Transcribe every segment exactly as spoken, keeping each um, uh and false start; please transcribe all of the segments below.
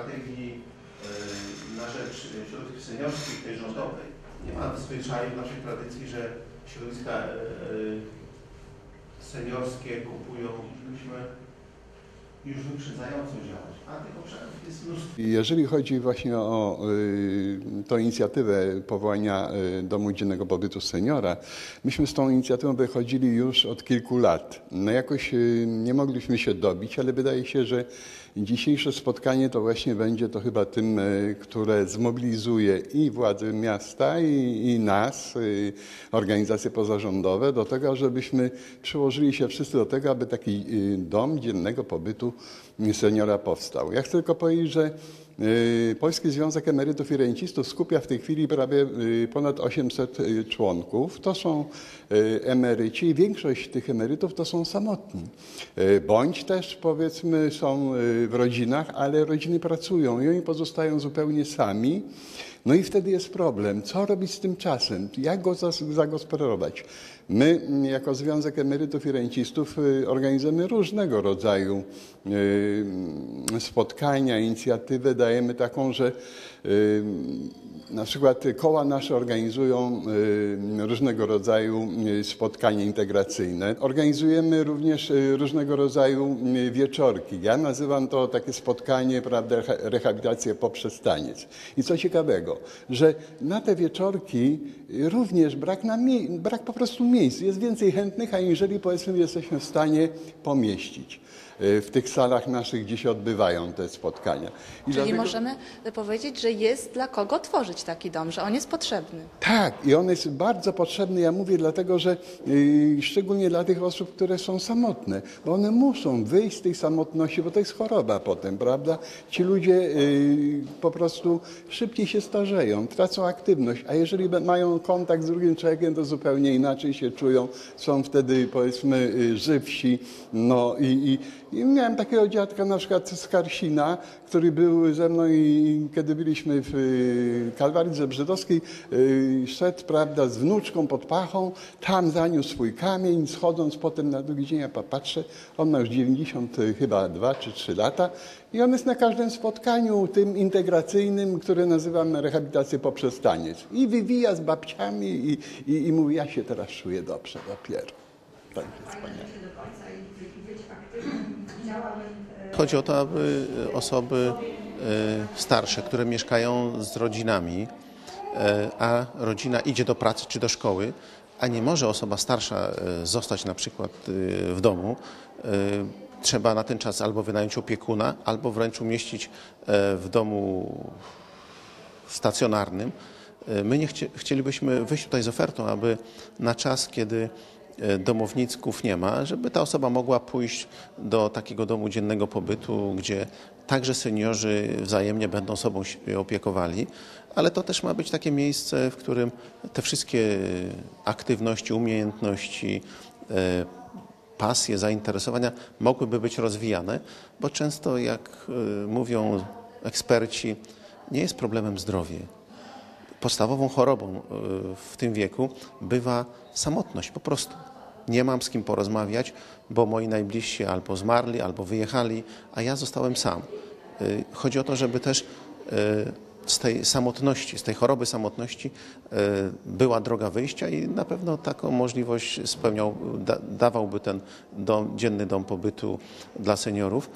strategii na rzecz środowisk seniorskich, tej rządowej, nie ma w zwyczaju w naszej tradycji, że środowiska seniorskie kupują, żebyśmy już wyprzedzająco działać, a tych obszarów jest mnóstwo. Jeżeli chodzi właśnie o y, tą inicjatywę powołania y, Domu Dziennego Pobytu Seniora, myśmy z tą inicjatywą wychodzili już od kilku lat. No jakoś y, nie mogliśmy się dobić, ale wydaje się, że dzisiejsze spotkanie to właśnie będzie to chyba tym, y, które zmobilizuje i władze miasta, i, i nas, y, organizacje pozarządowe do tego, żebyśmy przyłożyli się wszyscy do tego, aby taki y, Dom Dziennego Pobytu Seniora powstał. Ja chcę tylko powiedzieć, że Polski Związek Emerytów i Rencistów skupia w tej chwili prawie ponad osiemset członków. To są emeryci i większość tych emerytów to są samotni. Bądź też powiedzmy są w rodzinach, ale rodziny pracują i oni pozostają zupełnie sami. No i wtedy jest problem, co robić z tym czasem, jak go zagospodarować. My jako Związek Emerytów i Rencistów organizujemy różnego rodzaju spotkania, inicjatywy. Dajemy taką, że na przykład koła nasze organizują różnego rodzaju spotkania integracyjne. Organizujemy również różnego rodzaju wieczorki. Ja nazywam to takie spotkanie, prawda, rehabilitację poprzez taniec. I co ciekawego, że na te wieczorki również brak, na mie- brak po prostu miejsc. Jest więcej chętnych, aniżeli powiedzmy jesteśmy w stanie pomieścić w tych salach naszych, gdzie się odbywają te spotkania. I Czyli dlatego... możemy powiedzieć, że jest dla kogo tworzyć taki dom, że on jest potrzebny. Tak, i on jest bardzo potrzebny, ja mówię dlatego, że yy, szczególnie dla tych osób, które są samotne, bo one muszą wyjść z tej samotności, bo to jest choroba potem, prawda? Ci ludzie yy, po prostu szybciej się starzeją, tracą aktywność, a jeżeli mają kontakt z drugim człowiekiem, to zupełnie inaczej się czują, są wtedy powiedzmy yy, żywsi, no i, i I miałem takiego dziadka na przykład z Karsina, który był ze mną i kiedy byliśmy w Kalwarii Zebrzydowskiej, szedł, prawda, z wnuczką pod pachą, tam zaniósł swój kamień, schodząc potem na drugi dzień, ja patrzę, on ma już dziewięćdziesiąt chyba dwa czy trzy lata i on jest na każdym spotkaniu tym integracyjnym, które nazywamy rehabilitację poprzez taniec. I wywija z babciami i, i, i mówi, ja się teraz czuję dobrze dopiero. Tak jest wspaniale. Chodzi o to, aby osoby starsze, które mieszkają z rodzinami, a rodzina idzie do pracy czy do szkoły, a nie może osoba starsza zostać na przykład w domu, trzeba na ten czas albo wynająć opiekuna, albo wręcz umieścić w domu stacjonarnym. My nie chci, chcielibyśmy wyjść tutaj z ofertą, aby na czas, kiedy domowników nie ma, żeby ta osoba mogła pójść do takiego domu dziennego pobytu, gdzie także seniorzy wzajemnie będą sobą się opiekowali, ale to też ma być takie miejsce, w którym te wszystkie aktywności, umiejętności, pasje, zainteresowania mogłyby być rozwijane, bo często, jak mówią eksperci, nie jest problemem zdrowie. Podstawową chorobą w tym wieku bywa samotność po prostu. Nie mam z kim porozmawiać, bo moi najbliżsi albo zmarli, albo wyjechali, a ja zostałem sam. Chodzi o to, żeby też z tej samotności, z tej choroby samotności była droga wyjścia i na pewno taką możliwość spełniał, da, dawałby ten dom, dzienny dom pobytu dla seniorów.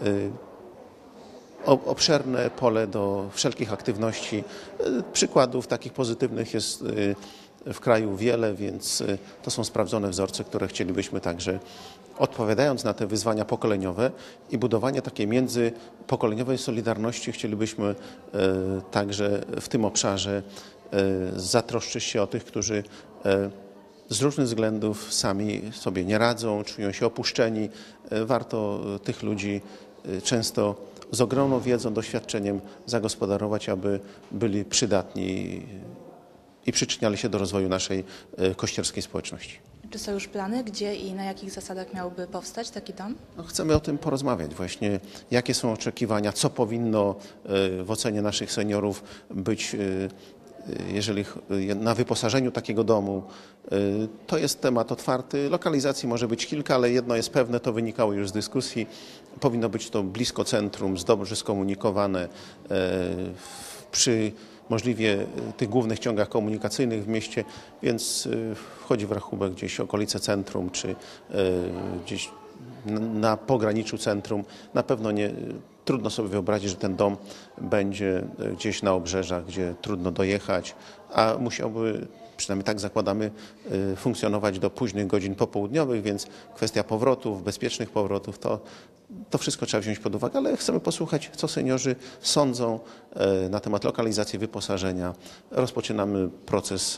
Obszerne pole do wszelkich aktywności. Przykładów takich pozytywnych jest w kraju wiele, więc to są sprawdzone wzorce, które chcielibyśmy także, odpowiadając na te wyzwania pokoleniowe i budowanie takiej międzypokoleniowej solidarności, chcielibyśmy także w tym obszarze zatroszczyć się o tych, którzy z różnych względów sami sobie nie radzą, czują się opuszczeni. Warto tych ludzi często z ogromną wiedzą, doświadczeniem zagospodarować, aby byli przydatni i przyczyniali się do rozwoju naszej kościerskiej społeczności. Czy są już plany, gdzie i na jakich zasadach miałby powstać taki dom? No, chcemy o tym porozmawiać właśnie, jakie są oczekiwania, co powinno w ocenie naszych seniorów być jeżeli ch- na wyposażeniu takiego domu, y, to jest temat otwarty. Lokalizacji może być kilka, ale jedno jest pewne, to wynikało już z dyskusji. Powinno być to blisko centrum, dobrze skomunikowane, y, przy możliwie tych głównych ciągach komunikacyjnych w mieście, więc y, wchodzi w rachubę gdzieś okolice centrum, czy y, gdzieś na pograniczu centrum. Na pewno nie, trudno sobie wyobrazić, że ten dom będzie gdzieś na obrzeżach, gdzie trudno dojechać, a musiałby, przynajmniej tak zakładamy, funkcjonować do późnych godzin popołudniowych, więc kwestia powrotów, bezpiecznych powrotów, to, to wszystko trzeba wziąć pod uwagę, ale chcemy posłuchać, co seniorzy sądzą na temat lokalizacji wyposażenia. Rozpoczynamy proces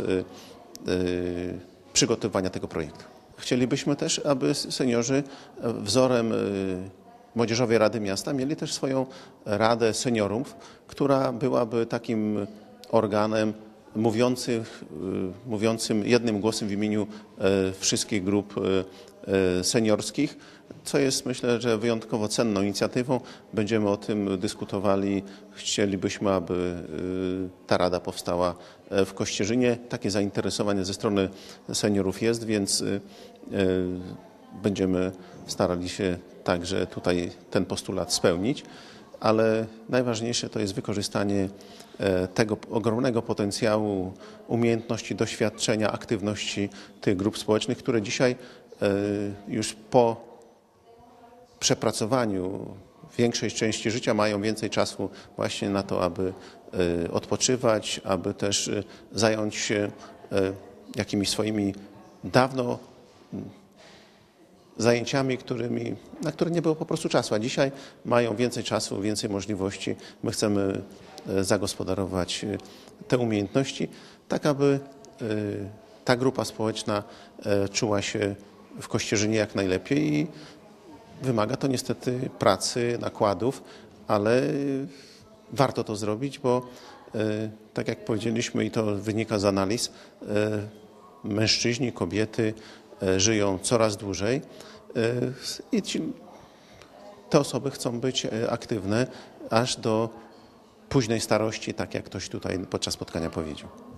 przygotowywania tego projektu. Chcielibyśmy też, aby seniorzy wzorem Młodzieżowej Rady Miasta mieli też swoją Radę Seniorów, która byłaby takim organem mówiącym, mówiącym jednym głosem w imieniu wszystkich grup seniorskich, co jest, myślę, że wyjątkowo cenną inicjatywą. Będziemy o tym dyskutowali. Chcielibyśmy, aby ta rada powstała w Kościerzynie. Takie zainteresowanie ze strony seniorów jest, więc będziemy starali się także tutaj ten postulat spełnić, ale najważniejsze to jest wykorzystanie tego ogromnego potencjału, umiejętności, doświadczenia, aktywności tych grup społecznych, które dzisiaj już po przepracowaniu większej części życia mają więcej czasu właśnie na to, aby odpoczywać, aby też zająć się jakimiś swoimi dawno zajęciami, którymi, na które nie było po prostu czasu, a dzisiaj mają więcej czasu, więcej możliwości. My chcemy zagospodarować te umiejętności, tak aby ta grupa społeczna czuła się w Kościerzynie jak najlepiej i wymaga to niestety pracy, nakładów, ale warto to zrobić, bo tak jak powiedzieliśmy i to wynika z analiz, mężczyźni, kobiety żyją coraz dłużej i ci, te osoby chcą być aktywne aż do późnej starości, tak jak ktoś tutaj podczas spotkania powiedział.